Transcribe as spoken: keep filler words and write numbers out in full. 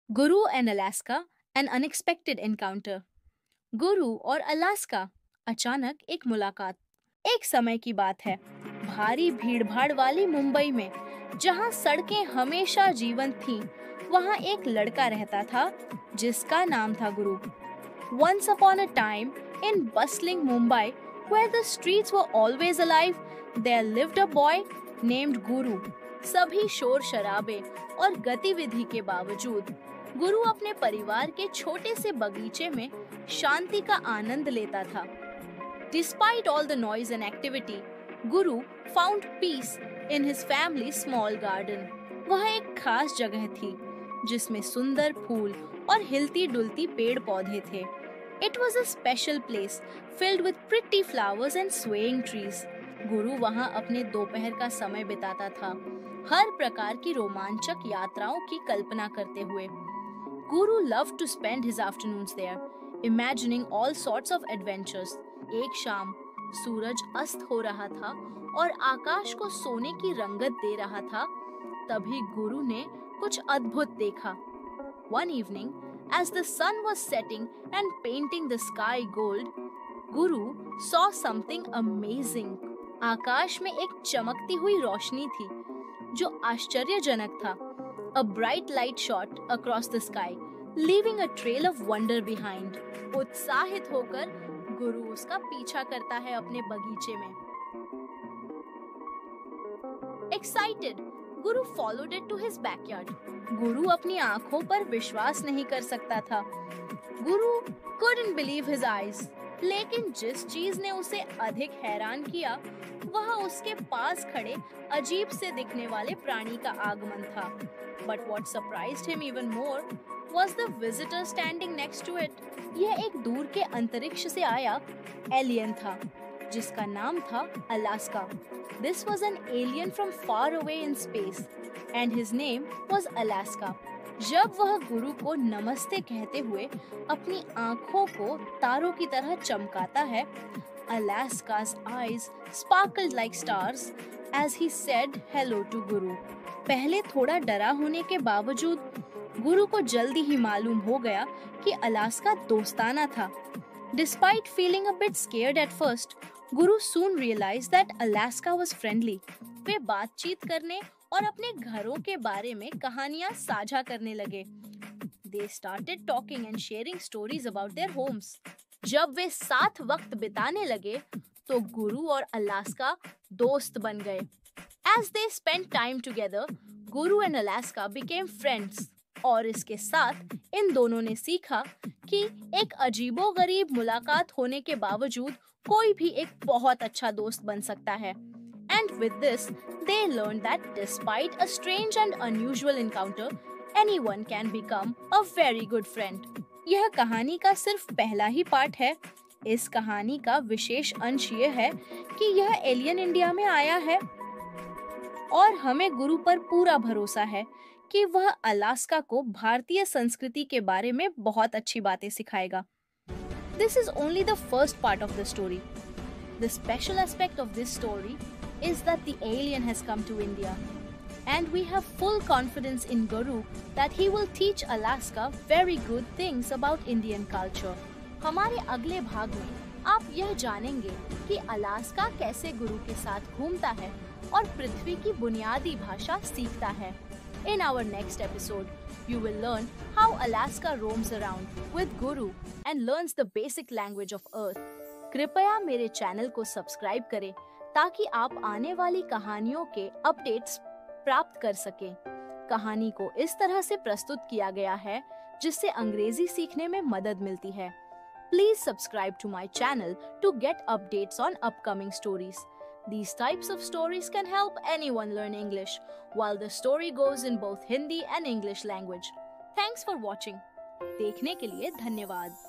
Guru and Alaska an unexpected encounter. Guru और Alaska अचानक एक मुलाकात। एक समय की बात है, भारी भीड़भाड़ वाली मुंबई में, जहां सड़कें हमेशा जीवंत थीं, वहां एक लड़का रहता था जिसका नाम था गुरु। Once upon a time, in bustling Mumbai, where the streets were always alive, there lived a boy named Guru. सभी शोर शराबे और गतिविधि के बावजूद गुरु अपने परिवार के छोटे से बगीचे में शांति का आनंद लेता था। Despite all the noise and activity, Guru found peace in his family's small garden. वह एक खास जगह थी जिसमें सुंदर फूल और हिलती डुलती पेड़ पौधे थे। It was a special place filled with pretty flowers and swaying trees. गुरु वहाँ अपने दोपहर का समय बिताता था, हर प्रकार की रोमांचक यात्राओं की कल्पना करते हुए। Guru loved to spend his afternoons there, imagining all sorts of adventures. एक शाम सूरज अस्त हो रहा था और आकाश को सोने की रंगत दे रहा था, तभी गुरु ने कुछ अद्भुत देखा। One evening, as the sun was setting and painting the sky gold, Guru saw something amazing. आकाश में एक चमकती हुई रोशनी थी जो आश्चर्यजनक था। A bright light shot across the sky, leaving a trail of wonder behind. उत्साहित होकर गुरु उसका पीछा करता है अपने बगीचे में। Excited, Guru followed it to his backyard. गुरु अपनी आंखों पर विश्वास नहीं कर सकता था। गुरु couldn't believe his eyes. लेकिन जिस चीज ने उसे अधिक हैरान किया, वह उसके पास खड़े अजीब से दिखने वाले प्राणी का आगमन था। But what surprised him even more was the visitor standing next to it. यह एक दूर के अंतरिक्ष से आया एलियन था, जिसका नाम था Alaska. This was an alien from far away in space, and his name was Alaska. जब वह गुरु को नमस्ते कहते हुए अपनी आंखों को तारों की तरह चमकाता है, Alaska's eyes sparkled like stars as he said hello to Guru. पहले थोड़ा डरा होने के बावजूद गुरु को जल्दी ही मालूम हो गया कि अलास्का दोस्ताना था। Despite feeling a bit scared at first, Guru soon realized that Alaska was friendly. वे बातचीत करने और अपने घरों के बारे में कहानियां साझा करने लगे। They started talking and sharing stories about their homes. जब वे साथ वक्त बिताने लगे, तो गुरु और अलास्का दोस्त बन गए। As they spent time together, Guru and Alaska became friends. और इसके साथ इन दोनों ने सीखा कि एक अजीबोगरीब मुलाकात होने के बावजूद कोई भी एक बहुत अच्छा दोस्त बन सकता है। And with this, they learned that despite a strange and unusual encounter, anyone can become a very good friend. यह कहानी का सिर्फ पहला ही पार्ट है। इस कहानी का विशेष अंश ये है कि यह एलियन इंडिया में आया है और हमें गुरु पर पूरा भरोसा है कि वह अलास्का को भारतीय संस्कृति के बारे में बहुत अच्छी बातें सिखाएगा। This is only the first part of the story. The special aspect of this story is that the alien has come to India, and we have full confidence in Guru that he will teach Alaska very good things about Indian culture. हमारे अगले भाग में आप यह जानेंगे कि Alaska कैसे गुरु के साथ घूमता है और पृथ्वी की बुनियादी भाषा सीखता है। In our next episode, you will learn how Alaska roams around with Guru and learns the basic language of Earth. कृपया मेरे चैनल को सब्सक्राइब करें ताकि आप आने वाली कहानियों के अपडेट्स प्राप्त कर सकें। कहानी को इस तरह से प्रस्तुत किया गया है जिससे अंग्रेजी सीखने में मदद मिलती है। Please subscribe to my channel to get updates on upcoming stories. These types of stories can help anyone learn English, while the story goes in both Hindi and English language. Thanks for watching. देखने के लिए धन्यवाद।